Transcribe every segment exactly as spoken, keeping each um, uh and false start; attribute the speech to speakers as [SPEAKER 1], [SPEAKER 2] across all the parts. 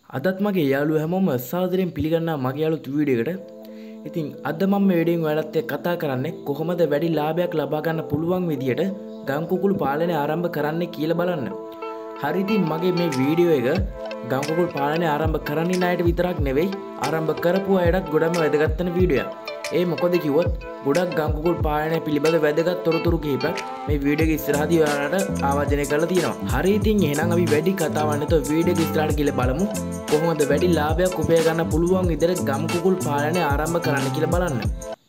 [SPEAKER 1] අදත් මගේ යාළුවෝ හැමෝම සාදරයෙන් පිළිගන්නවා මගේ අලුත් වීඩියෝ එකට. ඉතින් අද මම මේ වීඩියෝෙන් ඔයාලත් එක්ක කතා කරන්නේ කොහොමද වැඩි ලාභයක් ලබා ගන්න පුළුවන් විදියට ගම් කුකුළු පාලනය ආරම්භ කරන්නේ කියලා බලන්න. හරි ඉතින් මගේ මේ වීඩියෝ එක ගම් කුකුළු පාලනය ආරම්භ කරන්න ඉන්න අයට විතරක් නෙවෙයි ආරම්භ කරපු අයටත් ගොඩම වැදගත් වෙන වීඩියෝ එකක්. ඒ මොකද කිව්වොත් ගොඩක් ගම් කුකුළු පාලනය පිළිබඳ වැදගත් තොරතුරු කිහිපයක් මේ වීඩියෝ එක ඉස්සරහදී ඔයාලට ආවර්ජනය කරලා තියෙනවා. හරි ඉතින් එහෙනම් අපි වැඩි කතාවක් නැතුව වීඩියෝ එක ඉස්සරහට ගිහලා බලමු. කොහොමද වැඩි ලාභයක් උපය ගන්න පුළුවන් විදිහට ගම් කුකුළු පාලනය ආරම්භ කරන්න කියලා බලන්න.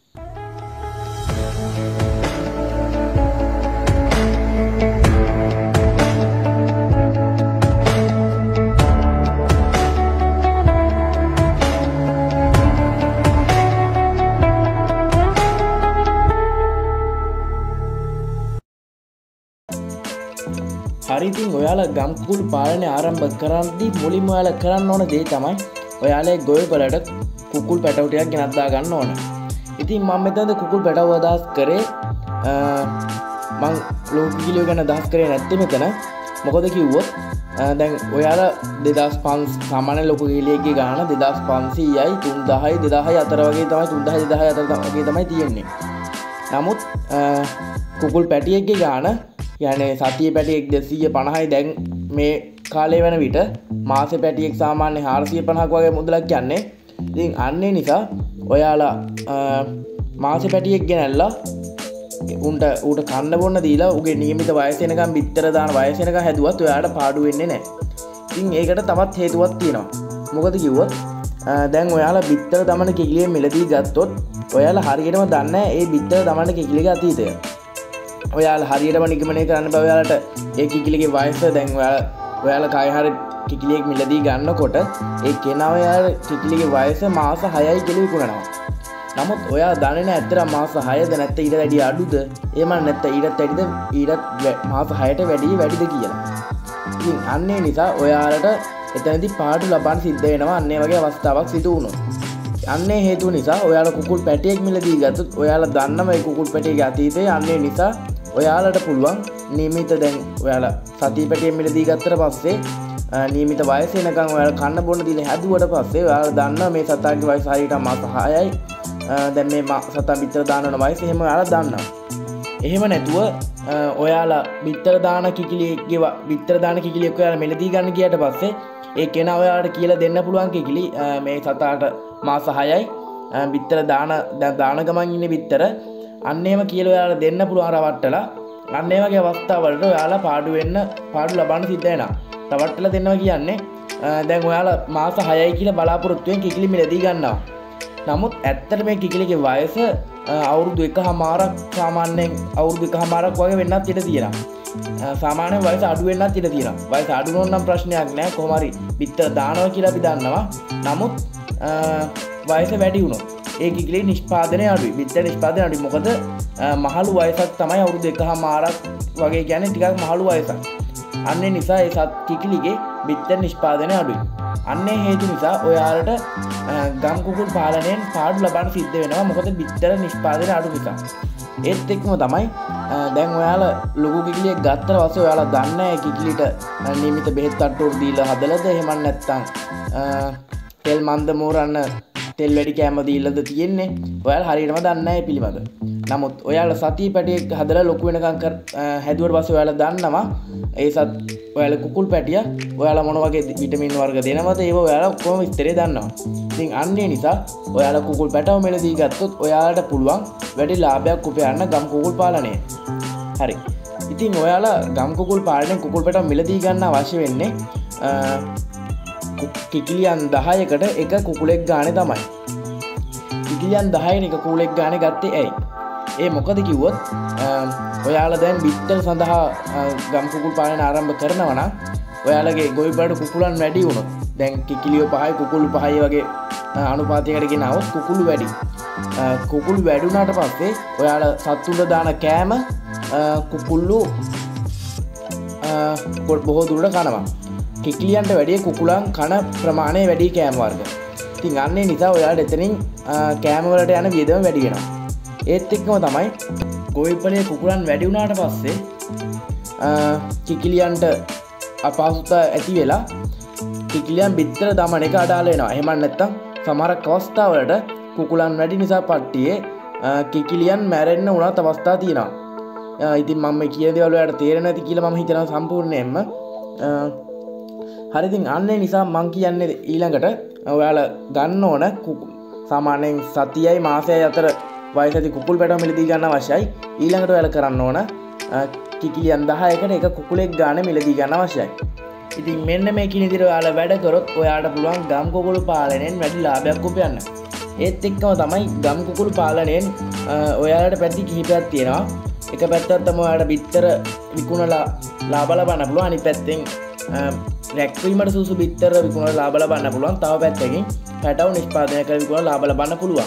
[SPEAKER 1] හරි ඉතින් ඔයාලා ගම් කුකුළු පාලනය ආරම්භ කරද්දී මුලින්ම ඔයාලා කරන්න ඕන දේ තමයි ඔයාලා ඒ ගොවි වලට කුකුල් පැටව ටිකක් ගෙනත් දා ගන්න ඕන. ඉතින් මම මෙතනද කුකුල් පැටව අදහස් කරේ මම ලෝක කිලිය ගැන අදහස් කරේ නැත්තේ මෙතන. මොකද කිව්වොත් දැන් ඔයාලා දෙදාස් පන්සිය සාමාන්‍ය ලෝක කිලියගේ ගාන දෙදාස් පන්සීයයි තුන්දාහයි දෙදාහයි අතර වගේ තමයි තුන්දාහයි දෙදාහයි අතර වගේ තමයි තියෙන්නේ. නමුත් කුකුල් පැටියෙක්ගේ ගාන යන්නේ සතිය පැටියෙක් දෙසීය පනහයි දැන් මේ කාලේ වෙන විට මාසෙ පැටියෙක් සාමාන්‍ය හාරසිය පනහක් වගේ මුදලක් යන්නේ. ඉතින් අන්නේ නිසා ඔයාලා මාසෙ පැටියෙක් ගෙනල්ලා උන්ට ඌට කන්න බොන්න දීලා උගේ නියමිත වයස වෙනකම් බිත්තර දාන වයස වෙනකම් හැදුවත් ඔයාලට පාඩු වෙන්නේ නැහැ. ඉතින් ඒකට තවත් හේතුවක් තියෙනවා. මොකද කිව්වොත් දැන් ඔයාලා බිත්තර දමන කිකිලිය මිලදී ගත්තොත් ඔයාලා හරියටම දන්නේ නැහැ ඒ බිත්තර දමන කිකිලියගේ අතීතය. ඔයාලා හරියටම නිගමනය කරන්න බෑ. ඔයාලට ඒ කිකිලියගේ වයස දැන් ඔයාලා ඔයාලා කය හරිය කිකිලියෙක් මිලදී ගන්නකොට ඒ කෙනා ඔයාලා කිකිලියගේ වයස මාස හයයි කියලා විකුණනවා. නමුත් ඔයා දන්නේ නැහැ ඇත්තට මාස හයද නැත්නම් ඊට වැඩි අඩුද? එහෙම නැත්නම් ඊටත් වැඩිද ඊටත් මාස හයට වැඩි වැඩිද කියලා. ඉතින් අන්නේ නිසා ඔයාලට එතනදී පාඩු ලබන්න සිද්ධ වෙනවා අන්නේ වගේ අවස්ථාවක් සිදු වුණොත්. අන්නේ හේතුව නිසා ඔයාලා කුකුල් පැටියෙක් මිලදී ගත්තොත් ඔයාලා දන්නම ඒ කුකුල් පැටියගේ අතීතය. අන්නේ නිසා ඔයාලට පුළුවන් නියමිත දැන් ඔයාලා සතිය පැටියෙක් මිලදී ගත්තට පස්සේ නියමිත වයස වෙනකන් ඔයාලා කන්න බොන්න දීලා හැදුවට පස්සේ ඔයාලා දන්නවා මේ සතාගේ වයස හරියට මාස හයයි. දැන් මේ සතා බිත්තර දානවන වයස එහෙම ඔයාලා දන්නවා. එහෙම නැතුව ඔයාලා බිත්තර දාන කිකිලියගේ බිත්තර දාන කිකිලියක් ඔයාලා මිලදී ගන්න ගියට පස්සේ ඒ කෙනා ඔයාලට කියලා දෙන්න පුළුවන් කිකිලි මේ සතාට මාස හයයි බිත්තර දාන දාන ගමන් ඉන්නේ බිත්තර අන්න එහෙම කියලා ඔයාලා දෙන්න පුළුවන් රවට්ටලා අන්න ඒ වගේ අවස්ථාවලට ඔයාලා පාඩු වෙන්න පාඩු ලබන්න සිද්ධ වෙනවා. රවට්ටලා දෙනවා කියන්නේ දැන් ඔයාලා මාස හයයි කියලා බලාපොරොත්තු වෙන කිකිලි මිලදී ගන්නවා. නමුත් ඇත්තට මේ කිකිලියගේ වයස අවුරුදු එකහමාරක් සාමාන්‍යයෙන් අවුරුදු එකහමාරක් වගේ වෙන්නත් ඉඩ තියෙනවා. සාමාන්‍ය වයස අඩු වෙන්නත් ඉඩ තියෙනවා. වයස අඩු වුණොත් නම් ප්‍රශ්නයක් නෑ. කොහොම හරි බිත්තර දානවා කියලා අපි දන්නවා. නමුත් වයස වැඩි වුණොත් ඒ කිකිලිය නිෂ්පාදනය අඩුයි. බිත්තර නිෂ්පාදනය අඩුයි. මොකද මහලු වයසක් තමයි අවුරුදු එකහමාරක් වගේ කියන්නේ ටිකක් මහලු වයසක්. අන්නේ නිසා ඒ සත් කිකිලිගේ බිත්තර නිෂ්පාදනය අඩුයි. අන්නේ හේතු නිසා ඔයාලට ගම් කුකුල් පාලනයෙන් පාඩු ලබන්න සිද්ධ වෙනවා. මොකද බිත්තර නිෂ්පාදනය අඩු නිසා. ඒත් එක්කම තමයි දැන් ඔයාලා ලොකු කිකිලියක් ගත්තට පස්සේ ඔයාලා දන්නේ කිකිලිට නියමිත බෙහෙත් තට්ටුවක් දීලා හදලාද එහෙම නැත්නම් තෙල් මන්ද මෝරන්න තෙල් වැඩි කෑම දීලාද තියෙන්නේ. ඔයාලා හරියටම දන්නේ නැහැ පිළිබඳ. නමුත් ඔයාලා සතිය පැටියෙක් හදලා ලොකු වෙනකන් හැදුවට පස්සේ ඔයාලා දන්නවා ඒ සත් ඔයාලා කුකුල් පැටියා ඔයාලා මොන වගේ විටමින් වර්ග දෙනවද ඒව ඔයාලා ඔක්කොම විස්තරේ දන්නවා. ඉතින් අන්නේ නිසා ඔයාලා කුකුල් පැටව මෙලදී ගත්තොත් ඔයාලට පුළුවන් වැඩි ලාභයක් උපයන්න ගම් කුකුල් පාලනය. හරි. ඉතින් ඔයාලා ගම් කුකුල් පාලනයෙන් කුකුල් පැටව මෙලදී ගන්න අවශ්‍ය වෙන්නේ කිකිලියන් දහයකට එක කුකුලෙක් ගානේ තමයි. කිකිලියන් දහයකට එක කුකුලෙක් ගානේ ගත්තේ ඇයි? ඒ මොකද කිව්වොත් ඔයාලා දැන් බිත්තර සඳහා ගම් කුකුල් පාලනය ආරම්භ කරනවා නම් ඔයාලගේ ගොවි බඩ කුකුලන් වැඩි වුණොත් දැන් කිකිලියෝ පහයි කුකුළු පහයි වගේ අනුපාතයකට ගෙනවොත් කුකුළු වැඩි. කුකුළු වැඩි වුණාට පස්සේ ඔයාලා සත්තුන්ට දාන කෑම කුකුළු බොහෝ දුරට කනවා. කිකිලියන්ට වැඩිය කුකුලන් කන ප්‍රමාණය වැඩි කෑම වර්ග. ඉතින් අන්නේ නිසා ඔයාලට එතනින් කෑම වලට යන වියදම වැඩි වෙනවා. ඒත් එක්කම තමයි ගොවිපලේ කුකුලන් වැඩි වුණාට පස්සේ කිකිලියන්ට අපහසුතා ඇති වෙලා කිකිලියන් බිත්තර දමන එක අඩාල වෙනවා. එහෙම නැත්නම් සමහර අවස්ථාවලට කුකුලන් වැඩි නිසා පට්ටියේ කිකිලියන් මැරෙන්න උනත් අවස්ථා තියෙනවා. ඉතින් මම කියන දේවල් වලට තේරෙන්නේ නැති කියලා මම හිතනවා සම්පූර්ණයෙන්ම. හරි ඉතින් අන්න ඒ නිසා මම කියන්නේ ඊළඟට ඔයාලා ගන්න ඕන සාමාන්‍යයෙන් සතියයි මාසයයි අතර වයස ඇති කුකුල් පැටව මිලදී ගන්න අවශ්‍යයි. ඊළඟට ඔයාලා කරන්න ඕන කිකිලියන් දහයකට එක කුකුලෙක් ගන්න මිලදී ගන්න අවශ්‍යයි. ඉතින් මෙන්න මේ කින විදිහට ඔයාලා වැඩ කරොත් ඔයාට පුළුවන් ගම් කුකුළු පාලනයෙන් වැඩි ලාභයක් උපයන්න. ඒත් එක්කම තමයි ගම් කුකුළු පාලනයෙන් ඔයාලට පැති කිහිපයක් තියෙනවා. එක පැත්තක් තමයි ඔයාලට බිත්තර විකුණලා ලාභ ලබන්න පුළුවන්. අනිත් පැත්තෙන් රැක්වීමට සුසු බිත්තර විකුණලා ලාභ ලබන්න පුළුවන්. තව පැත්තකින් පැටව නිෂ්පාදනය කරලා විකුණලා ලාභ ලබන්න පුළුවන්.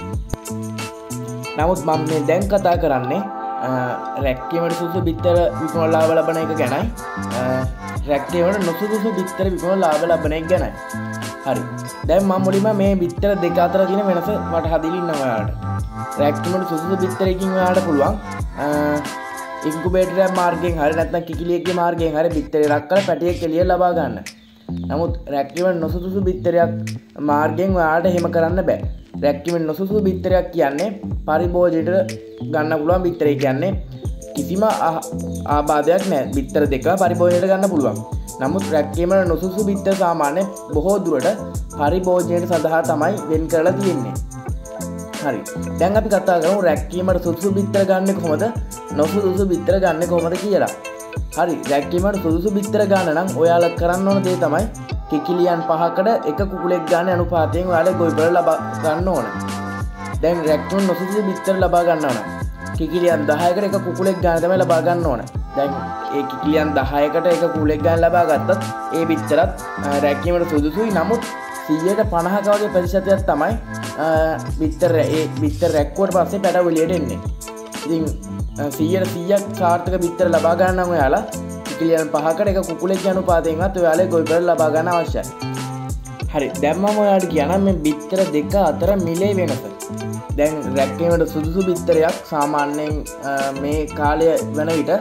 [SPEAKER 1] නමුත් මම මේ දැන් කතා කරන්නේ රැක්වීමට සුසු බිත්තර විකුණලා ලාභ ලබන එක ගැනයි. රැක්වීමට නොසුසු බිත්තර විකුණලා ලාභ ලබන එක ගැනයි. හරි. දැන් මම මුලින්ම මේ බිත්තර දෙක අතර තියෙන වෙනස වටහා දෙලින්න ඔයාලට. රැක්වීමට සුසු බිත්තරකින් ඔයාලට පුළුවන් ඉන්කුබේටර් මාර්ගයෙන් හරි නැත්නම් කිකිලියකගේ මාර්ගයෙන් හරි බිත්තරේ රක්කලා පැටියෙක් එළිය ලබා ගන්න. නමුත් රැක්වීමට නොසුසු බිත්තරයක් මාර්ගයෙන් ඔයාලට එහෙම කරන්න බෑ. රැක්වීමට නොසුසු බිත්තරයක් කියන්නේ පරිභෝජනයට ගන්න පුළුවන් බිත්තරේ කියන්නේ කිසිම ආබාධයක් නැහැ. බිත්තර දෙක පරිභෝජනයට ගන්න පුළුවන්. නමුත් රැක්වීමට නොසුසු බිත්තර සාමාන්‍ය බොහෝ දුරට පරිභෝජනයට සඳහා තමයි වෙන් කරලා තියෙන්නේ. හරි. දැන් අපි කතා කරමු රැක්වීමට සුදුසු බිත්තර ගන්න කොහොමද නොසුදුසු බිත්තර ගන්න කොහොමද කියලා. හරි. රැක්වීමට සුදුසු බිත්තර ගන්න නම් ඔයාලා කරන්න ඕන දේ තමයි කිකිලියන් පහකට එක කුකුලෙක් ගන්න අනුපාතයෙන් ඔයාලා ගොවිපළ ලබා ගන්න ඕන. දැන් රැක්වීම නොසුදුසු බිත්තර ලබා ගන්න ඕන. කිකිලියන් දහයකට එක කුකුලෙක් ගන්න තමයි ලබා ගන්න ඕන. දැන් ඒ කිකිලියන් දහයකට එක කුකුලෙක් ගන්න ලබා ගත්තත් ඒ බිත්තරත් රැක්වීමට සුදුසුයි. නමුත් සියයට පනහක වගේ ප්‍රතිශතයක් තමයි බිත්තර ඒ බිත්තර රැක්කුවට පස්සේ පැටව එළියට එන්නේ. ඉතින් සියයට සීයක් සාර්ථක බිත්තර ලබා ගන්න නම් ඔයාලා කිකිලියන් පහකට එක කුකුලෙක් අනුපාතයෙන්වත් ඔයාලා ගොවිපළ ලබා ගන්න අවශ්‍යයි. හරි. දැන් මම ඔයාලට කියන්නම් මේ බිත්තර දෙක අතර මිලේ වෙනස. දැන් රැක්වීමට සුදුසු බිත්තරයක් සාමාන්‍යයෙන් මේ කාලය වෙන විට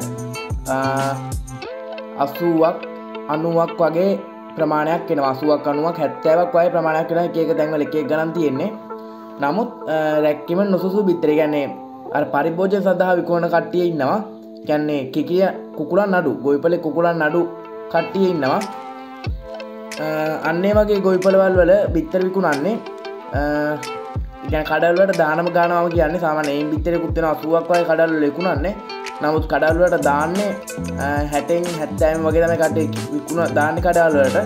[SPEAKER 1] අසූවක් අනූවක් වගේ ප්‍රමාණයක් වෙනවා. අසූවක් අනූවක් හැත්තෑවක් වගේ ප්‍රමාණයක් වෙනවා. එක එක තැන්වල එක එක ගණන් තියෙන්නේ. නමුත් රැක්වීමට නොසුසු බිත්තර කියන්නේ අර පරිභෝජන සඳහා විකුණන කට්ටිය ඉන්නවා. කියන්නේ කිකිය කුකුලන් නඩු ගොවිපළේ කුකුලන් නඩු කට්ටිය ඉන්නවා. අන්න ඒ වගේ ගොවිපළවල් වල බිත්තර විකුණන්නේ කියන්නේ කඩවල වලට දානම ගන්නවා කියන්නේ සාමාන්‍යයෙන් බිත්තරෙකුත් වෙන අසූවක් වගේ කඩවල වල විකුණන්නේ. නමුත් කඩවල වලට දාන්නේ හැටෙන් හැත්තෑවෙන් වගේ තමයි කට්ටිය විකුණ දාන්නේ කඩවල වලට.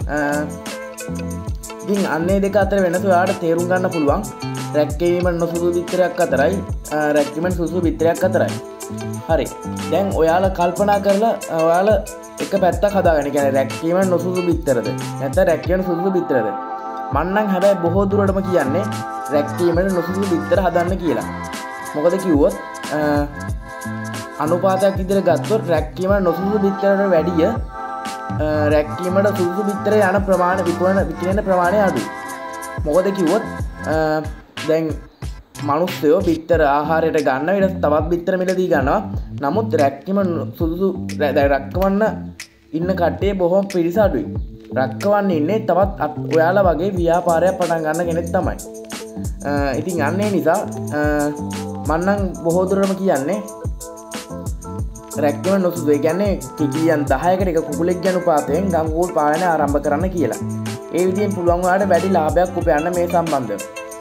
[SPEAKER 1] ඉතින් අන්නේ දෙක අතර වෙනස ඔයාලට තේරුම් ගන්න පුළුවන්. රැක්වීමට නොසුසු බිත්තරයක් අතරයි රැක්වීමට සුසු බිත්තරයක් අතරයි. හරි. දැන් ඔයාලා කල්පනා කරලා ඔයාලා එක පැත්තක් හදාගන්න. කියන්නේ රැක්වීමට නොසුසු බිත්තරද නැත්නම් රැක්වීමට සුසු බිත්තරද? මම නම් හැබැයි බොහෝ දුරටම කියන්නේ රැක්වීමට නොසුසු බිත්තර හදන්න කියලා. මොකද කිව්වොත් අනුපාතයක් විදිහට ගත්තොත් රැක්වීමට නොසුසු බිත්තරට වැඩිය රැක්වීමට සුසු බිත්තර යන ප්‍රමාණය විකුණන විකිණන ප්‍රමාණය අඩුයි. මොකද කිව්වොත් දැන් මිනිස්සුયો බිත්තර ආහාරයට ගන්න ඊට තවත් බිත්තර මිලදී ගන්නවා. නමුත් රැක්වීම සුදුසු රැක්කවන්න ඉන්න කට්ටිය බොහොම පිරිස අඩුයි. රැක්කවන්න ඉන්නේ තවත් ඔයාලා වගේ ව්‍යාපාරයක් පටන් ගන්න කෙනෙක් තමයි. ඉතින් අන්නේ නිසා මම නම් බොහෝ දුරටම කියන්නේ රැක්වීම නොසුසු. ඒ කියන්නේ කිකිලියන් දහයකට එක කුකුලෙක් අනුපාතයෙන් ගම් කුකුල් පාලනය ආරම්භ කරන්න කියලා. ඒ විදිහෙන් පුළුවන් ඔයාලට වැඩි ලාභයක් උපයන්න මේ සම්බන්ධව.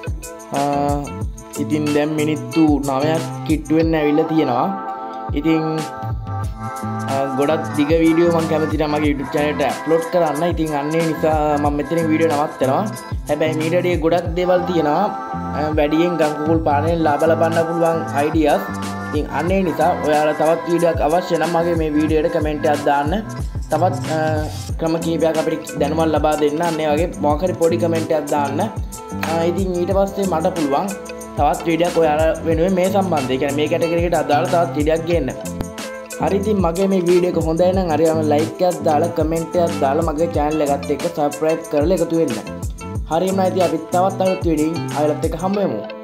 [SPEAKER 1] ඉතින් දැන් මිනිත්තු නවයක් කිට්ටු වෙන්න ඇවිල්ලා තියෙනවා. ඉතින් ගොඩක් දිග වීඩියෝ මම කැමතිද මගේ YouTube channel එකට අප්ලෝඩ් කරන්න. ඉතින් අන්නේ නිසා මම මෙතනින් වීඩියෝ නවත්තනවා. හැබැයි මීඩියාවේ ගොඩක් දේවල් තියෙනවා. වැඩියෙන් ගම් කුකුල් පාලනයෙන් ලාභ ලබන්න පුළුවන් ideas. ඉතින් අන්නේ නිසා ඔයාලා තවත් වීඩියෝක් අවශ්‍ය නම් මගේ මේ වීඩියෝ එකට කමෙන්ට් එකක් දාන්න. තවත් ක්‍රම කිහිපයක් අපිට දැනුමක් ලබා දෙන්න. අන්නේ වගේ මොකක් හරි පොඩි කමෙන්ට් එකක් දාන්න. ඉතින් ඊට පස්සේ මට පුළුවන් තවත් වීඩියෝක් ඔයාලා වෙනුවෙන් මේ සම්බන්ධයෙන් කියන්නේ මේ කැටගරි එකට අදාළ තවත් වීඩියෝක් ගේන්න. හරි. ඉතින් මගේ මේ වීඩියෝ එක හොඳයි නම් හරියම ලයික් එකක් දාලා කමෙන්ට් එකක් දාලා මගේ channel එකත් එක්ක subscribe කරලා එකතු වෙන්න. හරියම ඉතින් අපි තවත් අලුත් වීඩියෝකින් ආයෙත් එක්ක හමු වෙමු.